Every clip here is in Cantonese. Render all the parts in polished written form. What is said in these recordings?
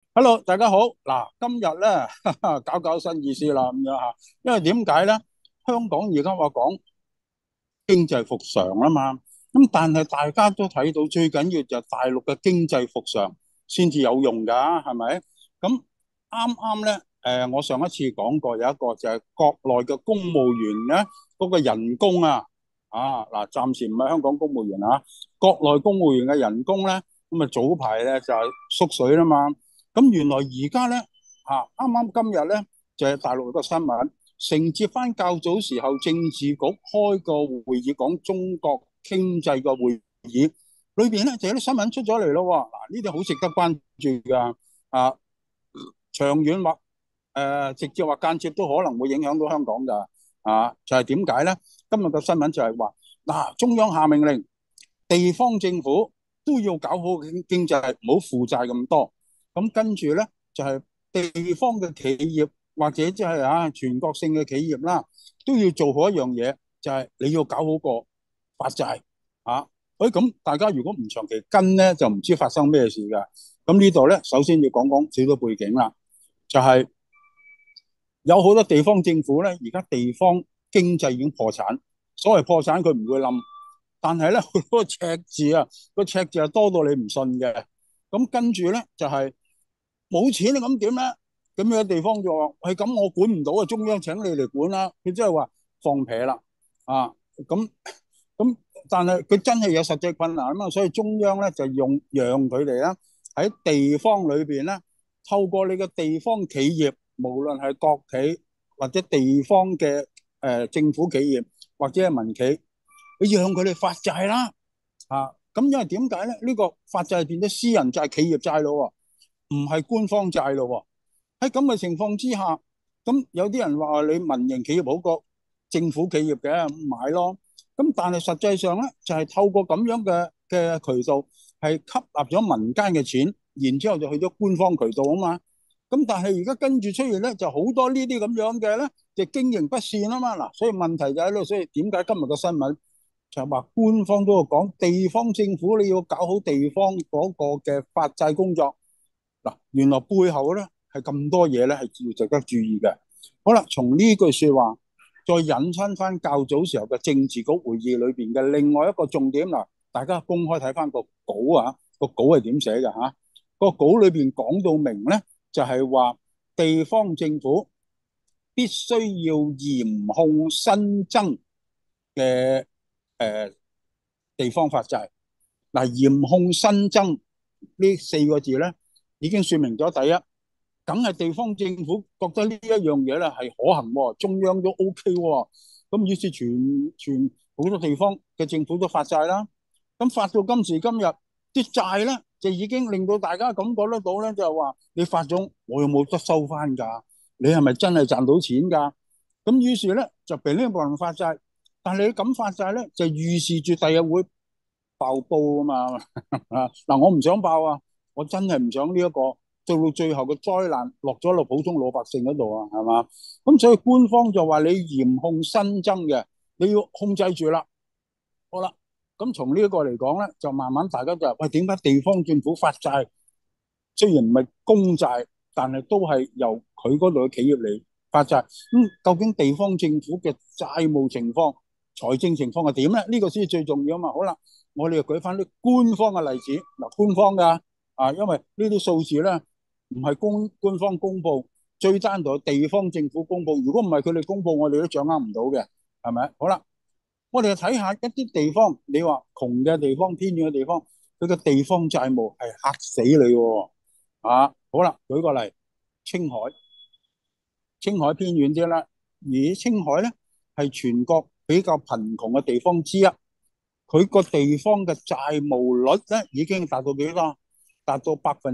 Hello，大家好。嗱，今日咧搞新意思啦，咁樣吓。因為點解咧？香港而家話講經濟復常啊嘛，咁但係大家都睇到最緊要就係大陸嘅經濟復常先至有用噶，係咪？咁啱啱咧，我上一次講過有一個就係國內嘅公務員咧，嗰個人工嗱，暫時唔係香港公務員啊，國內公務員嘅人工咧，咁啊早排咧就係縮水啦嘛。咁原來而家咧啱啱今日咧就係大陸一個新聞，承接翻較早時候政治局開個會議講中國經濟嘅會議，裏邊咧就有啲新聞出咗嚟咯。嗱，呢啲好值得關注噶。啊，長遠或直接或間接都可能會影響到香港噶。就係點解咧？今日嘅新聞就係話嗱，中央下命令，地方政府都要搞好經濟，唔好負債咁多。咁跟住咧就係地方嘅企業或者即係全國性嘅企業啦，都要做好一樣嘢，就係你要搞好個發債啊。咁大家如果唔長期跟咧，就唔知發生咩事噶。咁呢度咧，首先要講講少少背景啦，就係有好多地方政府咧，而家地方經濟已經破產。所謂破產，佢唔會冧，但係咧好多赤字啊，個赤字係多到你唔信嘅。咁跟住咧就係冇錢，咁點咧？咁有地方就話係咁，我管唔到啊，中央請你嚟管啦。佢即係話放屁啦啊！咁咁，但係佢真係有實際困難啊嘛，所以中央咧就讓佢哋啦喺地方裏邊咧，透過你嘅地方企業，無論係國企或者地方嘅政府企業或者係民企，你讓佢哋發債啦咁因為點解咧？呢個發債變咗私人債、企業債咯，唔係官方債咯。喺咁嘅情況之下，咁有啲人話你民營企業好過政府企業嘅，買咯。咁但係實際上咧，就係透過咁樣嘅渠道，係吸納咗民間嘅錢，然之後就去咗官方渠道啊嘛。咁但係而家跟住出現咧，就好多呢啲咁樣嘅咧，就經營不善啊嘛。嗱，所以問題就喺度。所以點解今日個新聞就係話官方都要講地方政府你要搞好地方嗰個嘅發債工作。嗱，原來背後咧係咁多嘢咧係要值得注意嘅。好啦，從呢句說話再引申翻較早時候嘅政治局會議裏邊嘅另外一個重點嗱，大家公開睇翻個稿個稿係點寫嘅個稿裏邊講到明咧，就係話地方政府必須要嚴控新增嘅地方發債。嗱，嚴控新增呢四個字咧，已經說明咗第一，梗係地方政府覺得呢一樣嘢咧係可行喎，中央都 OK 喎，咁於是全好多地方嘅政府都發債啦。咁發到今時今日，啲債咧就已經令到大家感覺得到咧，就係話你發咗，我有冇得收翻㗎？你係咪真係賺到錢㗎？咁於是咧就俾呢部分發債，但係你咁發債咧，就預示住第日會爆煲啊嘛。嗱，我唔想爆啊，我真係唔想呢一個到最後嘅災難落普通老百姓嗰度啊，係嘛？咁所以官方就話你嚴控新增嘅，你要控制住啦。好啦，咁從呢一個嚟講咧，就慢慢大家就話喂，點解地方政府發債雖然唔係公債，但係都係由佢嗰度嘅企業嚟發債。究竟地方政府嘅債務情況、財政情況係點咧？呢個先係最重要啊嘛。好啦，我哋就舉翻啲官方嘅例子。嗱，官方噶因為呢啲數字咧唔係官方公布，最單獨地方政府公布。如果唔係佢哋公布，我哋都掌握唔到嘅，係咪？好啦，我哋就睇下一啲地方，你話窮嘅地方、偏遠嘅地方，佢嘅地方債務係嚇死你喎。好啦，舉個例，青海，青海偏遠啲啦，而青海咧係全國比較貧窮嘅地方之一，佢個地方嘅債務率咧已經達到幾多？達到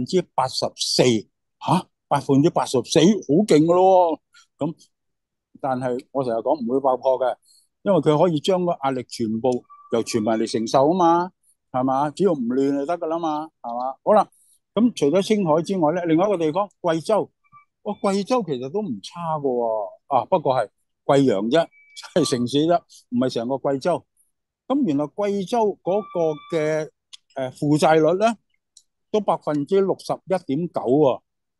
84%，84%好勁噶咯。咁但係我成日講唔會爆破嘅，因為佢可以將個壓力全部由全民嚟承受啊嘛，係嘛？只要唔亂就得噶啦嘛，係嘛？好啦，咁除咗青海之外咧，另外一個地方貴州，貴州其實都唔差噶不過係貴陽啫，係城市啫，唔係成個貴州。咁原來貴州嗰個嘅負債率咧都61.9%。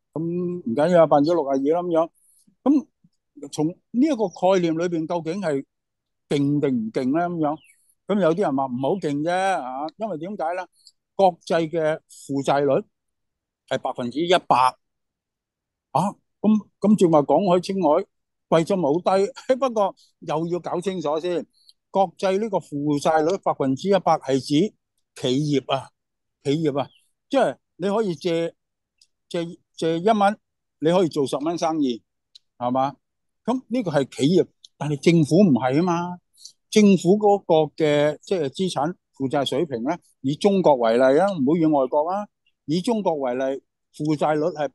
咁唔緊要啊62%啦咁樣。咁從呢一個概念裏邊，究竟係勁定唔勁咧？咁樣，咁有啲人話唔好勁啫啊，因為點解咧？國際嘅負債率係100%啊，咁正話講海青海貴咗冇低，不過又要搞清楚先，國際呢個負債率100%係指企業啊，企業啊，即係你可以借1蚊，你可以做10蚊生意，係嘛？咁呢個係企業，但係政府唔係啊嘛。政府嗰個嘅即係資產負債水平咧，以中國為例啊，唔好以外國啊，以中國為例，負債率係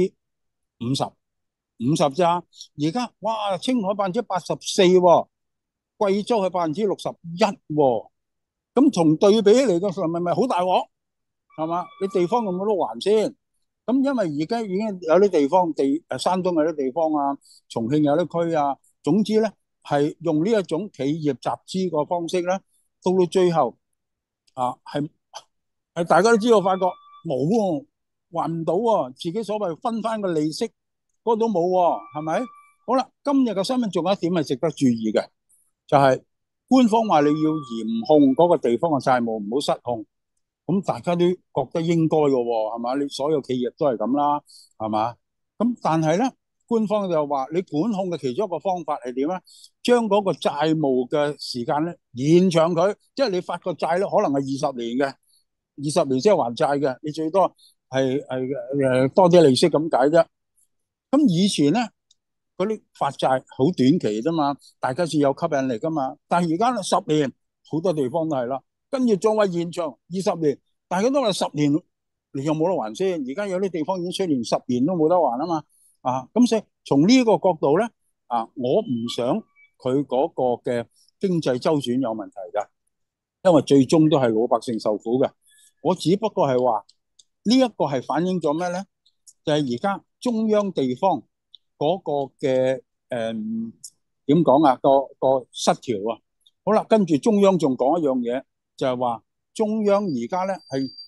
50%，50咋？而家哇，青海84%，貴州係61%，咁從對比起嚟個咪好大鑊，係嘛？你地方有冇得還先？咁因為而家已經有啲地方山東有啲地方啊，重慶有啲區啊，總之咧係用呢一種企業集資個方式咧，到最後啊係大家都知道，發覺冇喎，還唔到喎，自己所謂分翻個利息嗰度冇喎，係咪？好啦，今日嘅新聞仲有一點係值得注意嘅，就係官方話你要嚴控嗰個地方嘅債務，唔好失控。咁大家都覺得應該嘅喎，係嘛？你所有企業都係咁啦，係嘛？咁但係咧，官方就話你管控嘅其中一個方法係點咧？將嗰個債務嘅時間咧延長佢，即係你發個債咧可能係20年嘅，20年先係還債嘅，你最多係多啲利息咁解啫。咁以前咧嗰啲發債好短期啫嘛，大家先有吸引力噶嘛。但係而家10年，好多地方都係啦。跟住再話延長20年，大家都話10年，你有冇得還先？而家有啲地方已經出現10年都冇得還啊嘛。咁所以從呢個角度咧，我唔想佢嗰個嘅經濟周轉有問題㗎，因為最終都係老百姓受苦嘅。我只不過係話呢一個係反映咗咩咧？就係而家中央地方嗰個嘅點講啊？個失調啊！好啦，跟住中央仲講一樣嘢，就係話中央而家咧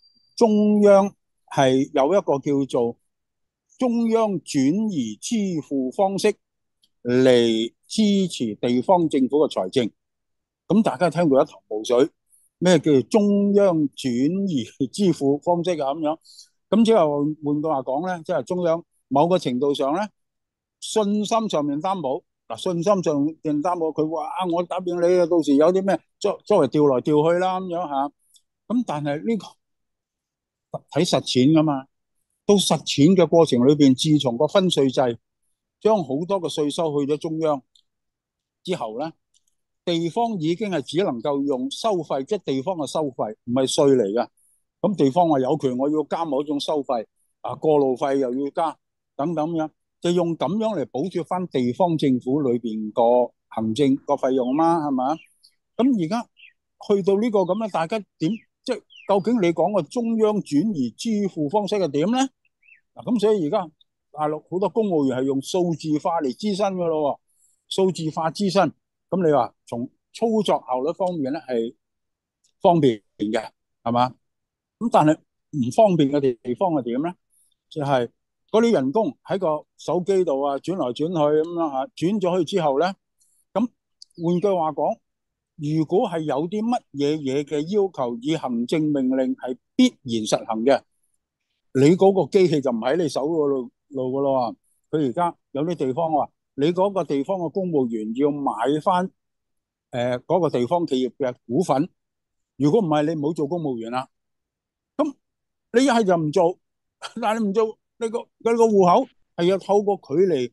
係有一個叫做中央轉移支付方式嚟支持地方政府嘅財政。咁大家聽到一頭霧水，咩叫做中央轉移支付方式啊？咁樣咁即係換句話講咧，即係中央某個程度上咧，信心上面擔保。嗱，信心上面擔保，佢話我答應你啊，到時有啲咩作為調來調去啦咁樣嚇。咁但係呢個睇實踐噶嘛，到實踐嘅過程裏邊，自從個分稅制將好多嘅稅收去咗中央之後咧，地方已經係只能夠用收費，即係地方嘅收費，唔係稅嚟噶。咁地方話有權我要加某一種收費，過路費又要加，等等咁樣，就用咁樣嚟補貼翻地方政府裏邊個行政個費用嘛，係嘛？咁而家去到呢個咁樣，大家點即係究竟你講個中央轉移支付方式係點咧？咁所以而家大陸好多公務員係用數字化嚟諮詢噶咯，數字化諮詢。咁你話從操作效率方面咧係方便嘅，係嘛？咁但係唔方便嘅地方係點咧？就係嗰啲人工喺個手機度轉來轉去咁樣轉咗去之後咧，咁換句話講，如果係有啲乜嘢嘅要求，以行政命令係必然實行嘅，你嗰個機器就唔喺你手嗰度噶咯。佢而家有啲地方話，你嗰個地方嘅公務員要買翻嗰個地方企業嘅股份，如果唔係，你唔好做公務員啦。咁你一係就唔做，但係你唔做，你個戶口係要透過佢嚟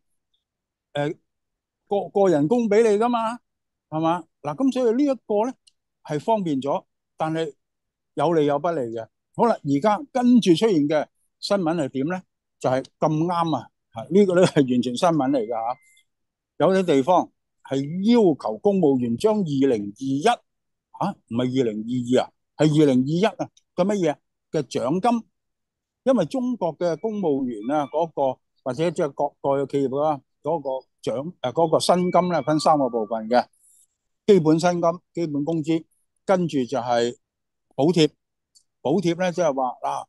個人工俾你噶嘛，係嘛？嗱，咁所以呢一個咧係方便咗，但係有利有不利嘅。好啦，而家跟住出現嘅新聞係點咧？就係咁啱啊！呢個咧係完全新聞嚟噶嚇。有啲地方係要求公務員將2021唔係2022係2021嘅乜嘢嘅獎金，因為中國嘅公務員啊嗰個或者即係各個企業啦嗰個嗰個薪金咧分3個部分嘅，基本薪金、基本工資，跟住就係補貼。補貼咧即係話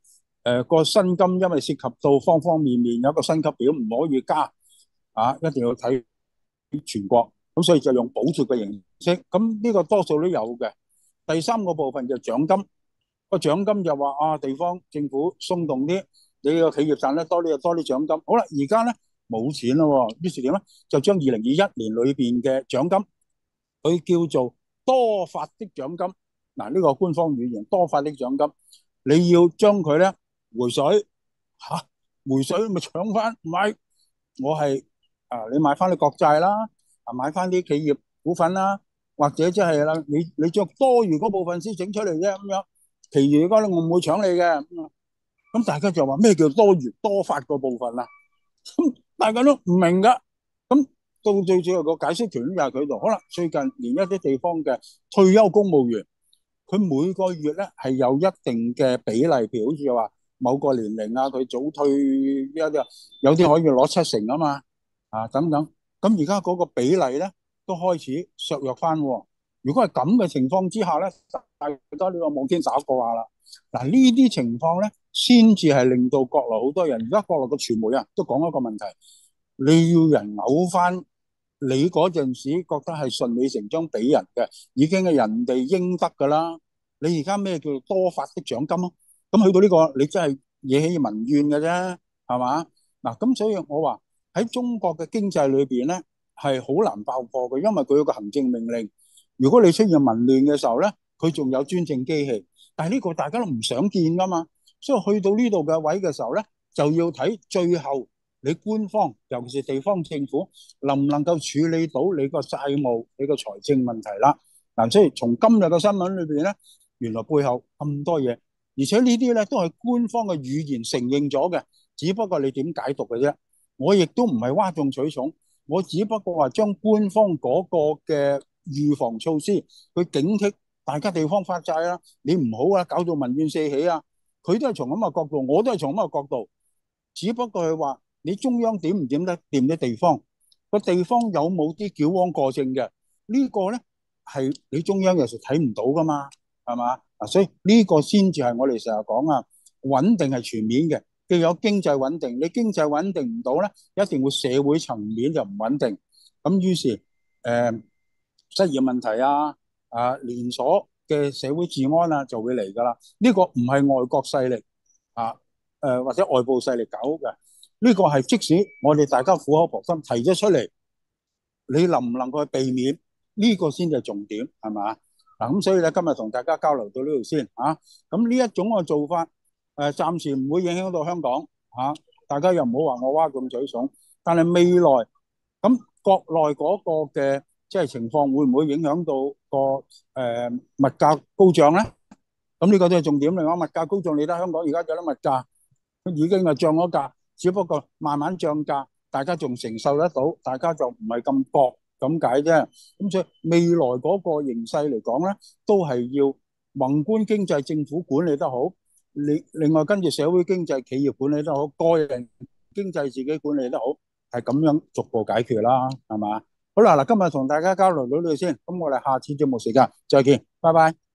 個薪金因為涉及到方方面面，有一個薪級表唔可以加一定要睇全國，咁所以就用補貼嘅形式，咁呢個多數都有嘅。第三個部分就獎金，個獎金就話地方政府鬆動啲，你個企業賺得多，你就多啲獎金。好啦，而家咧冇錢咯，於是點咧就將2021年裏邊嘅獎金，佢叫做多發的獎金。嗱，呢個官方語言多發的獎金，你要將佢咧回水吓，回水咪搶翻買，我係你買翻啲國債啦，買翻啲企業股份啦，或者即係啦，你將多餘嗰部分先整出嚟啫，咁樣，其餘嗰啲我唔會搶你嘅。咁大家就話咩叫多餘多發嗰部分啊？咁大家都唔明噶。咁到最後個解釋權又係佢度。可能最近連一啲地方嘅退休公務員，佢每個月咧係有一定嘅比例，譬如好似話某個年齡佢早退有啲可以攞70%啊嘛，等等。咁而家嗰個比例咧都開始削弱翻。如果係咁嘅情況之下咧，大家呢個望天打卦話啦。嗱，呢啲情況咧，先至係令到國內好多人，而家國內嘅傳媒都講一個問題：你要人嘔翻你嗰陣時覺得係順理成章俾人嘅，已經係人哋應得噶啦。你而家咩叫多發的獎金啊？咁去到呢個，你真係惹起民怨嘅啫，係嘛？嗱，咁所以我話喺中國嘅經濟裏邊咧，係好難爆破嘅，因為佢有個行政命令。如果你出現民亂嘅時候咧，佢仲有專政機器。但係呢個大家都唔想見噶嘛，所以去到呢度嘅位嘅時候咧，就要睇最後你官方，尤其是地方政府，能唔能夠處理到你個債務、你個財政問題啦。嗱，所以從今日嘅新聞裏邊咧，原來背後咁多嘢，而且呢啲咧都係官方嘅語言承認咗嘅，只不過你點解讀嘅啫。我亦都唔係嘩眾取寵，我只不過話將官方嗰個嘅預防措施去警惕大家地方發債啦，你唔好搞到民怨四起啊！佢都係從咁嘅角度，我都係從咁嘅角度，只不過係話你中央點唔點得掂啲地方，個地方有冇啲矯枉過正嘅呢個咧，係你中央有時睇唔到噶嘛，係嘛？所以呢個先至係我哋成日講穩定係全面嘅，既有經濟穩定，你經濟穩定唔到咧，一定會社會層面就唔穩定，咁於是失業問題連鎖嘅社會治安就會嚟噶啦。呢個唔係外國勢力或者外部勢力搞嘅，呢個係即使我哋大家苦口婆心提咗出嚟，你能唔能夠避免呢個先係重點，係嘛？嗱，咁所以咧今日同大家交流到呢度先咁呢一種嘅做法暫時唔會影響到香港大家又唔好話我嘩眾取寵，但係未來咁國內嗰個嘅即係情況會唔會影響到個物價高漲咧？咁呢個都係重點嚟講，物價高漲，你睇香港而家有啲物價已經係漲咗價，只不過慢慢漲價，大家仲承受得到，大家就唔係咁搏咁解啫。咁所以未來嗰個形勢嚟講咧，都係要宏觀經濟政府管理得好，另外跟住社會經濟企業管理得好，個人經濟自己管理得好，係咁樣逐步解決啦，係嘛？好啦，嗱，今日同大家交流到呢度先，咁我哋下次節目時間再見，拜拜。